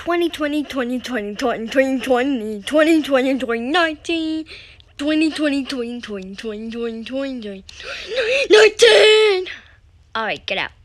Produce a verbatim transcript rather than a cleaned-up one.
twenty twenty, twenty twenty, twenty twenty, twenty twenty, twenty nineteen, twenty twenty, twenty twenty, twenty twenty, twenty nineteen. Alright, get out.